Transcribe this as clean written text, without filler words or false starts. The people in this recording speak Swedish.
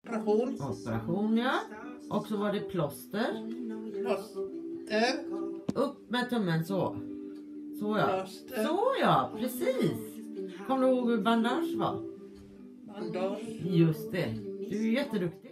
Operation, ja. Och så var det plåster. Upp med tummen så. Så ja. Så ja, precis. Kommer du ihåg hur bandage var? Bandage. Just det. Du är jätteduktig.